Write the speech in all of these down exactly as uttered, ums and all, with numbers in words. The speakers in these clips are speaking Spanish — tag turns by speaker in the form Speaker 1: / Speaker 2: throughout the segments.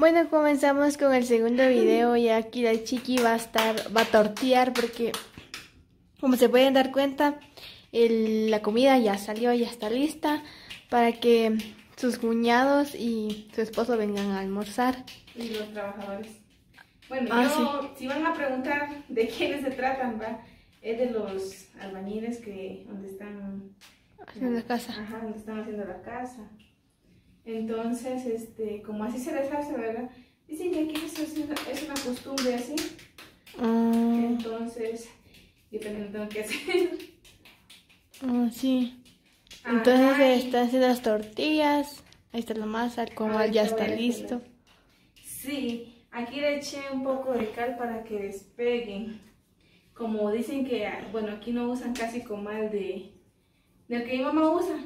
Speaker 1: Bueno, comenzamos con el segundo video y aquí la chiqui va a estar, va a tortear porque, como se pueden dar cuenta, el- la comida ya salió, ya está lista para que sus cuñados y su esposo vengan a almorzar.
Speaker 2: Y los trabajadores. Bueno,
Speaker 1: Ah,
Speaker 2: yo,
Speaker 1: sí.
Speaker 2: si van a preguntar de quiénes se tratan, va, es de los albañiles que, donde están
Speaker 1: Haciendo la casa.
Speaker 2: Ajá, donde están haciendo la casa. Entonces, este, como así se les hace, ¿verdad? Dicen que aquí eso es una, es una costumbre así.
Speaker 1: Ah,
Speaker 2: Entonces, yo también lo tengo que hacer.
Speaker 1: ah, sí. Entonces
Speaker 2: Ajá,
Speaker 1: se
Speaker 2: y-
Speaker 1: están haciendo las tortillas. Ahí está la masa, el comal
Speaker 2: Ahorita
Speaker 1: ya
Speaker 2: voy
Speaker 1: está
Speaker 2: a
Speaker 1: listo.
Speaker 2: hacerlo. Sí, aquí le eché un poco de cal para que despeguen. Como dicen que, bueno, aquí no usan casi comal de, del que mi mamá usa.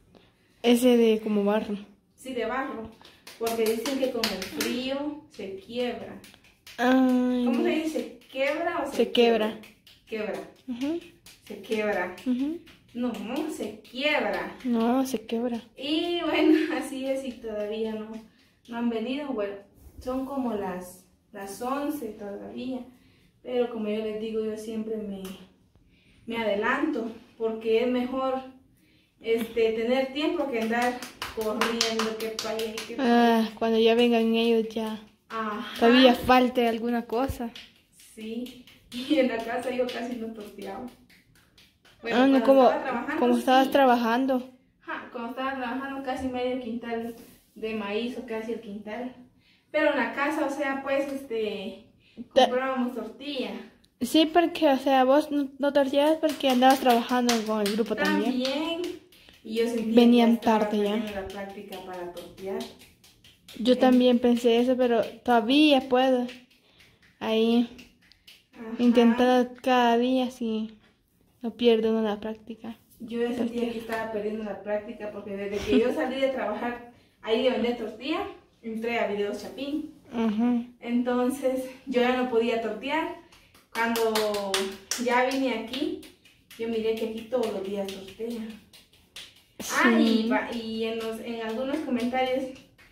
Speaker 1: Ese de como barro.
Speaker 2: Sí, de barro. Porque dicen que con el frío se quiebra.
Speaker 1: Ay,
Speaker 2: ¿Cómo se dice? ¿Quiebra o se,
Speaker 1: Se quebra.
Speaker 2: Quiebra.
Speaker 1: Ujú,
Speaker 2: Se quiebra.
Speaker 1: ujú.
Speaker 2: No, no, se quiebra.
Speaker 1: No, se quebra.
Speaker 2: Y bueno, así es y todavía no, no han venido. Bueno, son como las, las once todavía. Pero como yo les digo, yo siempre me, me adelanto. Porque es mejor este, tener tiempo que andar corriendo, que para allá y que para allá.
Speaker 1: Ah, cuando ya vengan ellos ya.
Speaker 2: Ajá.
Speaker 1: Todavía falte alguna cosa.
Speaker 2: Sí, y en la casa yo casi no torteaba. Bueno,
Speaker 1: Ah, no,
Speaker 2: cuando
Speaker 1: como,
Speaker 2: estaba trabajando,
Speaker 1: como estabas
Speaker 2: sí.
Speaker 1: trabajando.
Speaker 2: Ajá, cuando estaba trabajando casi medio quintal de maíz o casi el quintal. Pero en la casa, o sea, pues, este,
Speaker 1: Ta-
Speaker 2: comprábamos tortilla.
Speaker 1: Sí, porque, o sea, vos no, no torteabas porque andabas trabajando con el grupo también.
Speaker 2: También. Y yo sentía
Speaker 1: Venían
Speaker 2: que estaba
Speaker 1: tarde ya.
Speaker 2: perdiendo la práctica para tortear.
Speaker 1: Yo también pensé eso, pero todavía puedo. Ahí,
Speaker 2: Ajá.
Speaker 1: intentar cada día si no pierdo uno la práctica.
Speaker 2: Yo ya sentía que estaba perdiendo la práctica porque desde que yo salí de trabajar ahí de vender tortilla, entré a Videos Chapín.
Speaker 1: Ajá.
Speaker 2: Entonces yo ya no podía tortear. Cuando ya vine aquí, yo miré que aquí todos los días tortea. Ah, y,
Speaker 1: Sí.
Speaker 2: va- y en, los, en algunos comentarios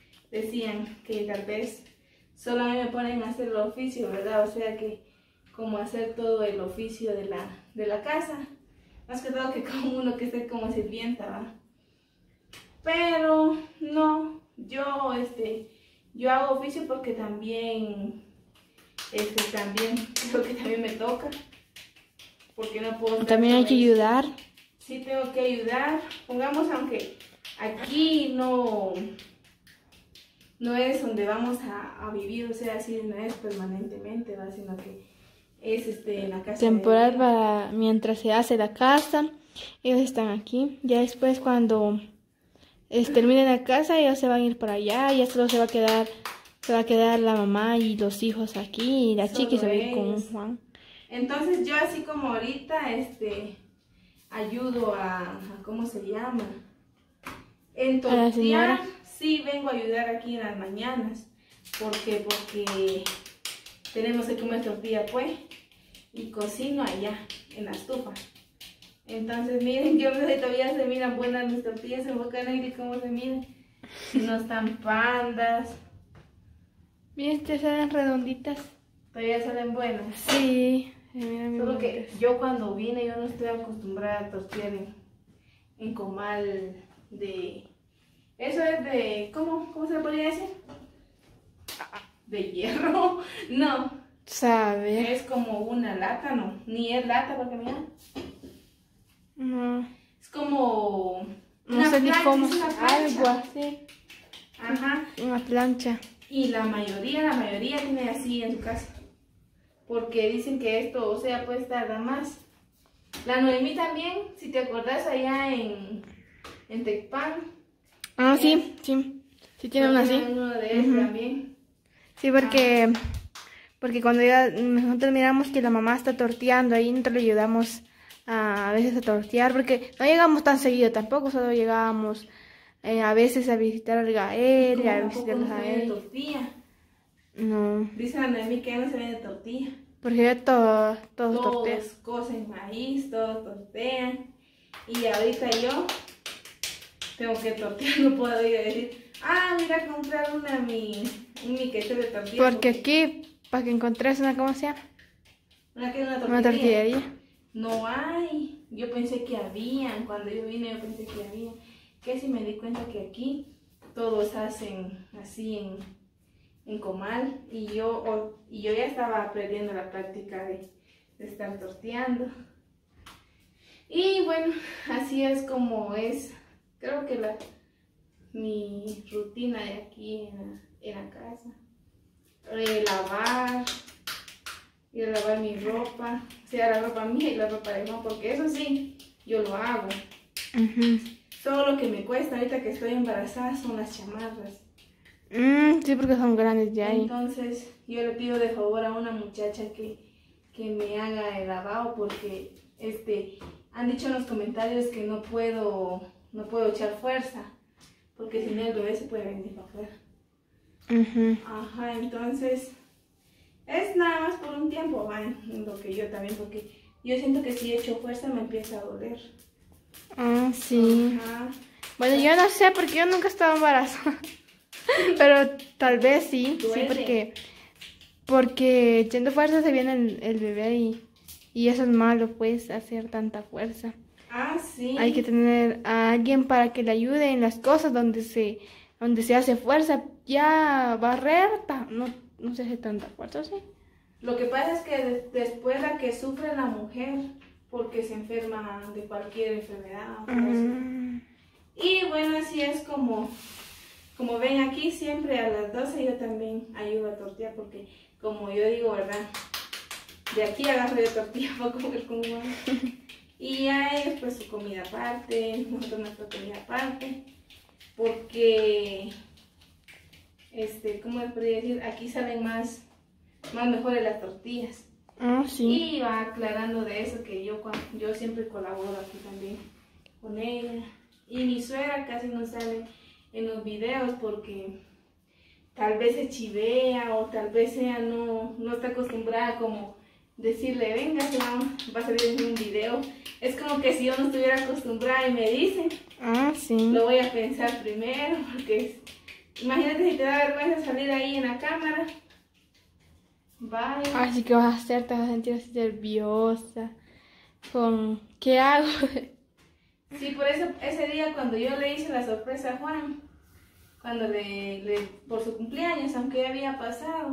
Speaker 2: decían que tal vez solo a mí me ponen a hacer el oficio, ¿verdad? O sea que como hacer todo el oficio de la, de la casa. Más que todo que como uno que esté como sirvienta, ¿va? Pero no, yo este, yo hago oficio porque también, este, también, creo que también me toca. Porque no puedo estar
Speaker 1: También hay
Speaker 2: sola
Speaker 1: que
Speaker 2: ahí.
Speaker 1: ayudar.
Speaker 2: Sí tengo que ayudar. Pongamos, aunque aquí no, no es donde vamos a, a vivir, o sea, así no es permanentemente, ¿va? Sino que es este, en la casa
Speaker 1: Temporal
Speaker 2: de
Speaker 1: para mientras se hace la casa. Ellos están aquí. Ya después cuando es, termine la casa, ellos se van a ir para allá. Ya solo se va a quedar, se va a quedar la mamá y los hijos aquí. Y la
Speaker 2: Solo
Speaker 1: chiqui se va a ir con
Speaker 2: ellos.
Speaker 1: Juan.
Speaker 2: Entonces yo así como ahorita este ayudo a, a ¿cómo se llama? En
Speaker 1: A la
Speaker 2: tortear,
Speaker 1: señora.
Speaker 2: sí vengo a ayudar aquí en las mañanas. ¿Por qué? Porque tenemos que comer tortilla pues y cocino allá en la estufa. Entonces miren, yo no sé si todavía se miran buenas mis tortillas en Boca Negra y cómo se miran. Si no están pandas,
Speaker 1: Miren, te salen redonditas.
Speaker 2: todavía salen buenas.
Speaker 1: Sí. se miran bien
Speaker 2: Solo que
Speaker 1: bonitas.
Speaker 2: yo cuando vine yo no estoy acostumbrada a tortear en, en comal de... Eso es de... ¿Cómo, cómo se le podría decir? De hierro. No,
Speaker 1: ¿Sabe?
Speaker 2: es como una lata, no. Ni es lata porque mira.
Speaker 1: No.
Speaker 2: Es como...
Speaker 1: No
Speaker 2: una
Speaker 1: sé ni
Speaker 2: plancha,
Speaker 1: cómo.
Speaker 2: es una plancha.
Speaker 1: Algo así.
Speaker 2: Ajá.
Speaker 1: Una plancha.
Speaker 2: Y la mayoría, la mayoría tiene así en su casa. Porque dicen que esto, o sea, puede tardar más. La Noemí también, si te acordás, allá en, en Tecpan.
Speaker 1: Ah, sí, sí. Sí tiene una así.
Speaker 2: Uno de ellos
Speaker 1: Ujú.
Speaker 2: también.
Speaker 1: Sí, porque, porque cuando ya nosotros miramos que la mamá está torteando ahí, nosotros le ayudamos a, a veces a tortear, porque no llegamos tan seguido tampoco, solo llegábamos eh, a veces a visitar al Gael,
Speaker 2: Como
Speaker 1: a
Speaker 2: tampoco
Speaker 1: visitarlos
Speaker 2: no
Speaker 1: a
Speaker 2: se vende
Speaker 1: él.
Speaker 2: tortilla.
Speaker 1: No,
Speaker 2: Dice la Noemí que ya no se vende tortilla.
Speaker 1: porque ya todo, todos tortean.
Speaker 2: Todos cocen maíz, todos tortean. Y ahorita yo tengo que tortear, no puedo ir a decir, Ah, mira, a comprar una mi, un miquete de tortilla.
Speaker 1: Porque aquí, para que encontres una, ¿cómo se llama?
Speaker 2: Una que es una tortillería.
Speaker 1: Una tortillería.
Speaker 2: No hay. Yo pensé que habían. Cuando yo vine, yo pensé que había. Que si me di cuenta que aquí todos hacen así en, en comal. Y yo, o, y yo ya estaba aprendiendo la práctica de, de estar torteando. Y bueno, así es como es. Creo que la, mi rutina de aquí en la, en la casa. Eh, lavar. Ir a lavar mi ropa, sea la ropa mía y la ropa de mamá, porque eso sí, yo lo hago.
Speaker 1: Uh-huh.
Speaker 2: Todo lo que me cuesta ahorita que estoy embarazada son las chamarras.
Speaker 1: Mm, sí, porque son grandes ya.
Speaker 2: Entonces, yo le pido de favor a una muchacha que, que me haga el lavado, porque este, han dicho en los comentarios que no puedo, no puedo echar fuerza, porque si no el bebé se puede venir para afuera.
Speaker 1: Uh-huh.
Speaker 2: Ajá, entonces... es nada más por un tiempo, van, lo que yo también, porque yo siento que si echo fuerza me empieza a doler.
Speaker 1: Ah, sí.
Speaker 2: Ajá.
Speaker 1: Bueno, yo no sé porque yo nunca he estado embarazada. Pero tal vez sí,
Speaker 2: Duele.
Speaker 1: sí, porque porque echando fuerza se viene el, el bebé y, y eso es malo, pues, hacer tanta fuerza.
Speaker 2: Ah, sí.
Speaker 1: Hay que tener a alguien para que le ayude en las cosas donde se, donde se hace fuerza. Ya barrer, ta- no, no se hace tanta fuerza, ¿sí?
Speaker 2: Lo que pasa es que de- después la que sufre la mujer, porque se enferma de cualquier enfermedad. o
Speaker 1: Mm.
Speaker 2: Y bueno, así es como, como ven aquí, siempre a las doce yo también ayudo a tortear, porque como yo digo, ¿verdad? De aquí agarro yo tortilla para comer con mamá. Y ya ellos pues su comida aparte, nosotros nuestra comida aparte, porque, este, ¿cómo les podría decir? Aquí salen más, más mejores las tortillas.
Speaker 1: Ah, sí.
Speaker 2: Y va aclarando de eso que yo, cuan- yo siempre colaboro aquí también con ella. Y mi suegra casi no sale en los videos porque tal vez se chivea o tal vez ella no, no está acostumbrada como decirle, venga, se va, va a salir en un video. Es como que si yo no estuviera acostumbrada y me dicen,
Speaker 1: Ah, sí.
Speaker 2: lo voy a pensar primero porque es- imagínate si te da vergüenza salir ahí en la cámara. Vaya.
Speaker 1: Así que vas a hacer, te vas a sentir así nerviosa. Con, ¿qué hago?
Speaker 2: Sí, por eso ese día cuando yo le hice la sorpresa a Juan, cuando le, le por su cumpleaños, aunque ya había pasado,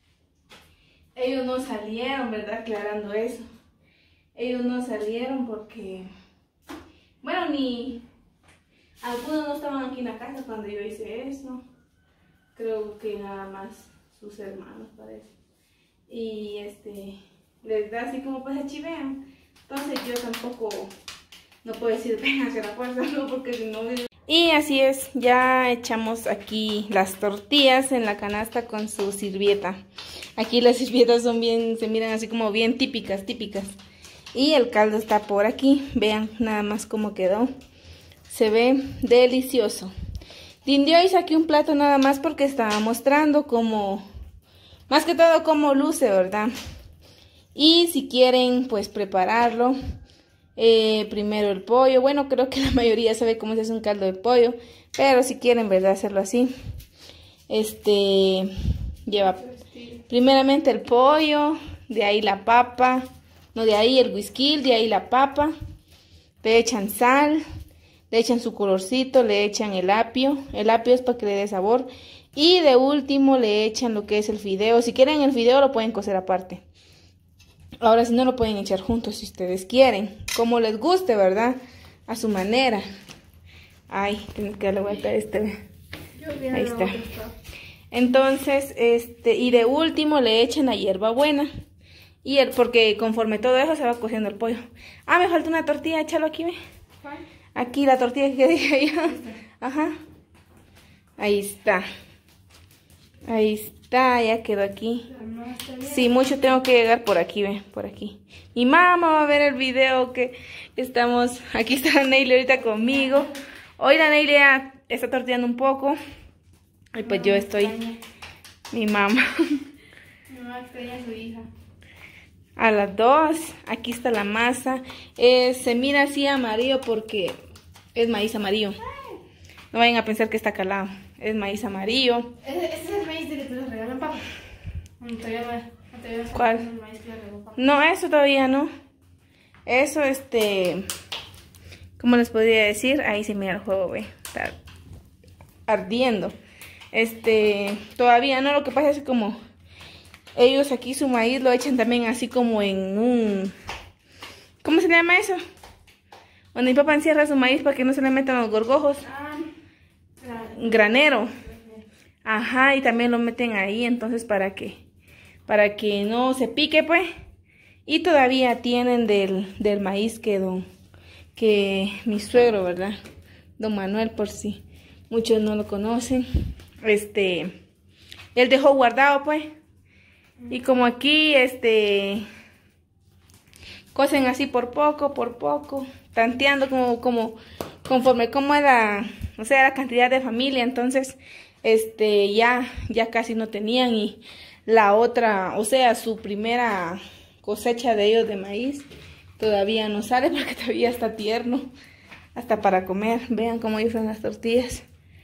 Speaker 2: ellos no salieron, ¿verdad? Aclarando eso. Ellos no salieron porque, bueno, ni algunos no estaban aquí en la casa cuando yo hice eso. Creo que nada más sus hermanos, parece. Y este, les da así como pues se chivean. Entonces yo tampoco no puedo decir ven hacia la fuerza, no, porque si no... Y así es, ya echamos aquí las tortillas en la canasta con su sirvieta. Aquí las sirvietas son bien, se miran así como bien típicas, típicas. Y el caldo está por aquí, vean nada más cómo quedó. Se ve delicioso. De hoy saqué un plato nada más porque estaba mostrando como, más que todo cómo luce, ¿verdad? Y si quieren pues prepararlo, eh, primero el pollo. Bueno, creo que la mayoría sabe cómo se hace un caldo de pollo, pero si quieren, ¿verdad? Hacerlo así. Este, lleva primeramente el pollo, de ahí la papa, no, de ahí el whisky, de ahí la papa, le echan sal, le echan su colorcito, le echan el apio, el apio es para que le dé sabor, y de último le echan lo que es el fideo. Si quieren el fideo lo pueden cocer aparte. Ahora si no lo pueden echar juntos si ustedes quieren, como les guste, ¿verdad? A su manera. Ay, tengo que darle vuelta a este. Ahí está. Entonces, este, y de último le echan la hierbabuena. Y el, porque conforme todo eso se va cociendo el pollo. Ah, me falta una tortilla, échalo aquí, ve. Aquí la tortilla que dije yo. Ajá. Ahí está. Ahí está, ya quedó aquí. Sí, mucho tengo que llegar por aquí, ve, por aquí. Mi mamá va a ver el video que estamos. Aquí está la Neily ahorita conmigo. Hoy la Neily ya está torteando un poco. Y pues yo estoy. Mi mamá.
Speaker 1: Mi mamá extraña a su hija.
Speaker 2: A las dos, aquí está la masa. Eh, se mira así amarillo porque es maíz amarillo. No vayan a pensar que está calado. es maíz amarillo.
Speaker 1: Ese, ese es el maíz de que te lo regalan, papá. No, todavía no, no te voy a
Speaker 2: ¿Cuál?
Speaker 1: el maíz que le regaló, papá.
Speaker 2: No, eso todavía no. Eso, este... ¿Cómo les podría decir? Ahí se mira el juego, ve. Está ardiendo. Este... Todavía no, lo que pasa es que como... Ellos aquí su maíz lo echan también así como en un... ¿Cómo se llama eso? Donde mi papá encierra su maíz para que no se le metan los gorgojos.
Speaker 1: Ah,
Speaker 2: Granero. Ajá, y también lo meten ahí, entonces para que para que no se pique, pues. Y todavía tienen del, del maíz que don que mi suegro, ¿verdad? Don Manuel, por si muchos no lo conocen. Este, él dejó guardado, pues. Y como aquí, este, cocen así por poco, por poco, tanteando como, como, conforme como era, o sea, la cantidad de familia, entonces, este, ya, ya casi no tenían. Y la otra, o sea, su primera cosecha de ellos de maíz, todavía no sale porque todavía está tierno, hasta para comer. Vean cómo dicen las tortillas.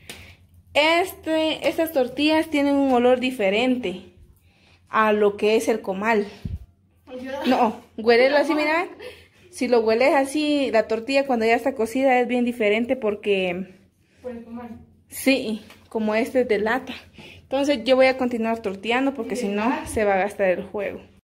Speaker 2: Este, estas tortillas tienen un olor diferente a lo que es el comal. No, huélelo así, mira. Si lo hueles así, la tortilla cuando ya está cocida es bien diferente porque...
Speaker 1: ¿Por el comal?
Speaker 2: Sí, como este es de lata. Entonces yo voy a continuar torteando porque si no se va a gastar el juego.